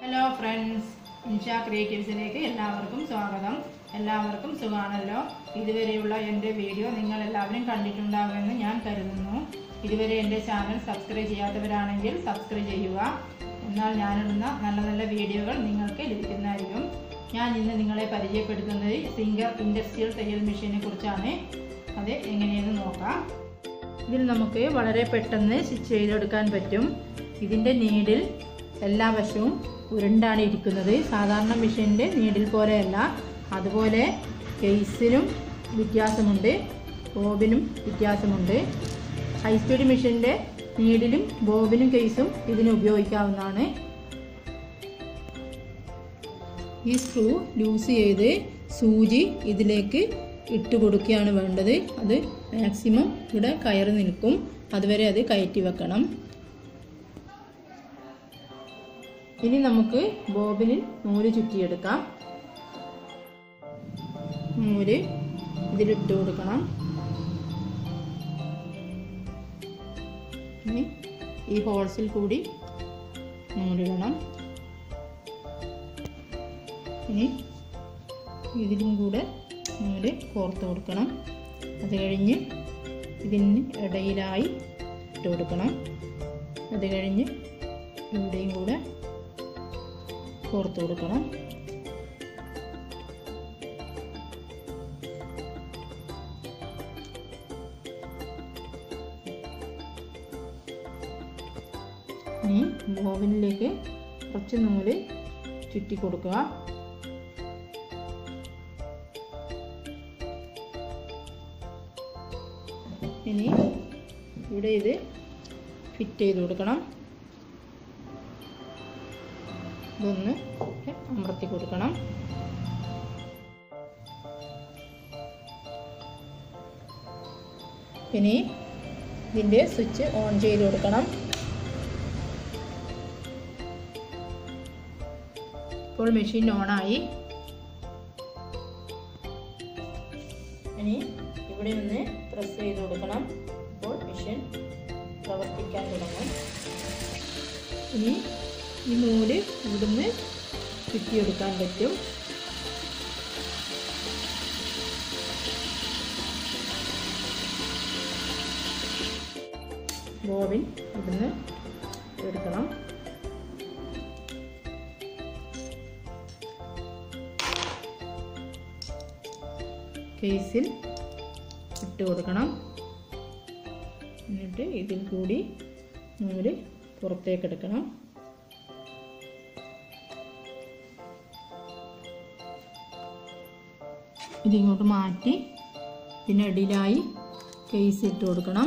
Hello friends, ഇൻഷ ക്രിയേറ്റീവ്സിലേക്ക് എല്ലാവർക്കും സ്വാഗതം. എല്ലാവർക്കും സുഖമാണല്ലോ. ഇതുവരെയുള്ള എൻ്റെ വീഡിയോ നിങ്ങൾ എല്ലാവരും കണ്ടിട്ടുണ്ടാകുമെന്ന് ഞാൻ കരുതുന്നു. ഇതുവരെ എൻ്റെ ചാനൽ സബ്സ്ക്രൈബ് ചെയ്യാത്തവരാണെങ്കിൽ സബ്സ്ക്രൈബ് ചെയ്യുക. എന്നാൽ ഞാനിടുന്ന നല്ല നല്ല വീഡിയോകൾ നിങ്ങൾക്ക് ലഭിക്കുന്നതായിരിക്കും. ഞാൻ ഇന്ന് നിങ്ങളെ പരിചയപ്പെടുത്തുന്നത് സിംഗർ ഇൻഡസ്ട്രിയൽ തയ്യൽ മെഷീനെ കുറിച്ചാണ്. അത് എങ്ങനെയെന്ന് നോക്കാം. ഇതിൽ നമുക്ക് വളരെ പെട്ടെന്ന് സ്റ്റിച്ച് ചെയ്തെടുക്കാൻ പറ്റും. ഇതിൻ്റെ നീഡിൽ എല്ലാ വശവും ഉരുണ്ടാണ് ഇരിക്കുന്നത്. സാധാരണ മെഷീൻ്റെ നീഡിൽ പോലെയല്ല. അതുപോലെ കേസിനും വ്യത്യാസമുണ്ട്, ബോബിനും വ്യത്യാസമുണ്ട്. ഹൈസ്പീഡ് മെഷീൻ്റെ നീഡിലും ബോബിനും കേസും ഇതിന് ഉപയോഗിക്കാവുന്നതാണ്. ഈ സ്ക്രൂ ലൂസ് ചെയ്ത് സൂചി ഇതിലേക്ക് ഇട്ട് കൊടുക്കുകയാണ് വേണ്ടത്. അത് മാക്സിമം ഇവിടെ കയറി നിൽക്കും. അതുവരെ അത് കയറ്റി വെക്കണം. ഇനി നമുക്ക് ബോബിനിൽ നൂല് ചുറ്റിയെടുക്കാം. നൂല് ഇതിലിട്ട് കൊടുക്കണം. ഇനി ഈ ഹോൾസിൽ കൂടി നൂലിടണം. ഇനി ഇതിലും കൂടെ നൂല് കോർത്ത് കൊടുക്കണം. അത് കഴിഞ്ഞ് ഇതിന് ഇടയിലായി ഇട്ട് കൊടുക്കണം. അത് കഴിഞ്ഞ് ഇവിടെയും കൂടെ കോർത്ത് കൊടുക്കണം. ഇനി ബോബിനിലേക്ക് കുറച്ച് നൂല് ചുറ്റി കൊടുക്കുക. ഇനി ഇവിടെ ഇത് ഫിറ്റ് ചെയ്ത് കൊടുക്കണം. ഇതൊന്ന് അമർത്തി കൊടുക്കണം. ഇനി ഇതിൻ്റെ സ്വിച്ച് ഓൺ ചെയ്ത് കൊടുക്കണം. ഇപ്പോൾ മെഷീൻ ഓണായി. ഇനി ഇവിടെ ഒന്ന് പ്രസ് ചെയ്ത് കൊടുക്കണം. ഇപ്പോൾ മെഷീൻ പ്രവർത്തിക്കാൻ തുടങ്ങും. ഇനി ഈ നൂല് ഇവിടുന്ന് ചുറ്റിയെടുക്കാൻ പറ്റും. ബോബിൻ ഇവിടുന്ന് എടുക്കണം. കേസിൽ ഇട്ട് കൊടുക്കണം. എന്നിട്ട് ഇതിൽ കൂടി നൂല് പുറത്തേക്ക് എടുക്കണം. ഇതിങ്ങോട്ട് മാറ്റി ഇതിനടിയിലായി കേസ് ഇട്ട് കൊടുക്കണം.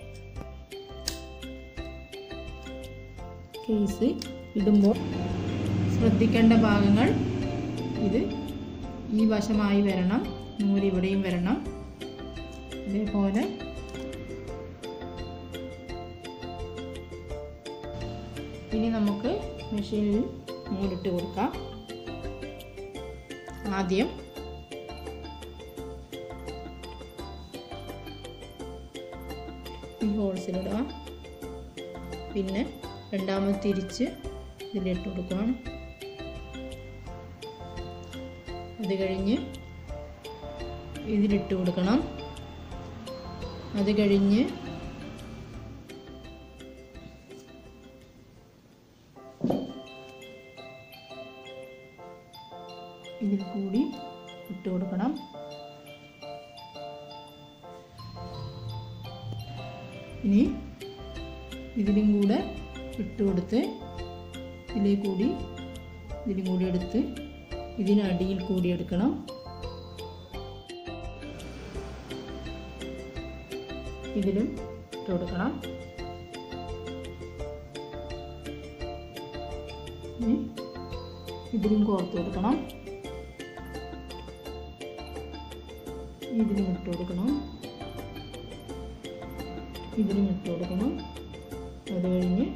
കേസ് ഇടുമ്പോൾ ശ്രദ്ധിക്കേണ്ട ഭാഗങ്ങൾ ഇത് ഈ വശമായി വരണം, നൂല് ഇവിടെയും വരണം. ഇതേപോലെ ഇനി നമുക്ക് മെഷീനിൽ നൂലിട്ട് കൊടുക്കാം. ആദ്യം ഈ ഹോൾസിലിടുക. പിന്നെ രണ്ടാമത് തിരിച്ച് ഇതിലിട്ട് കൊടുക്കണം. അത് കഴിഞ്ഞ് ഇതിലിട്ട് കൊടുക്കണം. അത് കഴിഞ്ഞ് ഇതിൽ കൂടി ഇട്ട് കൊടുക്കണം. ഇനി ഇതിലും കൂടെ ഇട്ട് കൊടുത്ത് ഇതിലും കൂടി എടുത്ത് ഇതിനടിയിൽ കൂടി എടുക്കണം. ഇതിലും ഇട്ട് കൊടുക്കണം. ഇതിലും കോർത്ത് കൊടുക്കണം. ഇതിലും ഇട്ട് കൊടുക്കണം. ഇതിലും ഇട്ട് കൊടുക്കണം. അത് കഴിഞ്ഞ്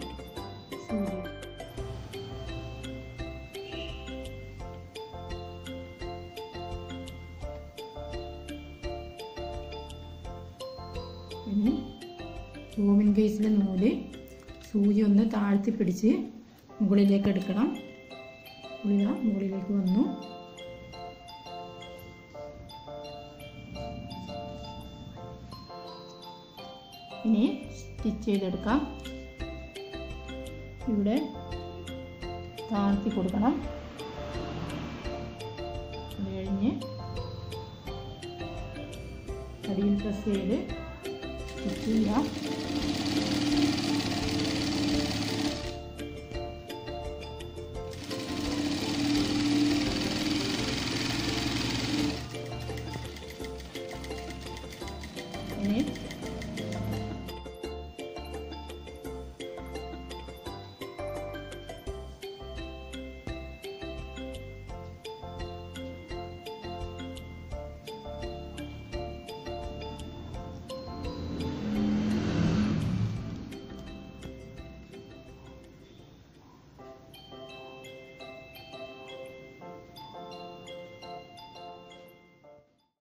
ഇനി ബോബിൻ കേസിലെ നൂല് സൂചി ഒന്ന് താഴ്ത്തി പിടിച്ച് മുകളിലേക്ക് എടുക്കണം. പുളി മുകളിലേക്ക് വന്നു. ഇനി സ്റ്റിച്ച് ചെയ്തെടുക്കാം. ഇവിടെ താഴ്ത്തി കൊടുക്കണം. അത് കഴിഞ്ഞ് അടിയിൽ പ്രസ് ചെയ്ത് സ്റ്റിച്ച് ചെയ്യാം.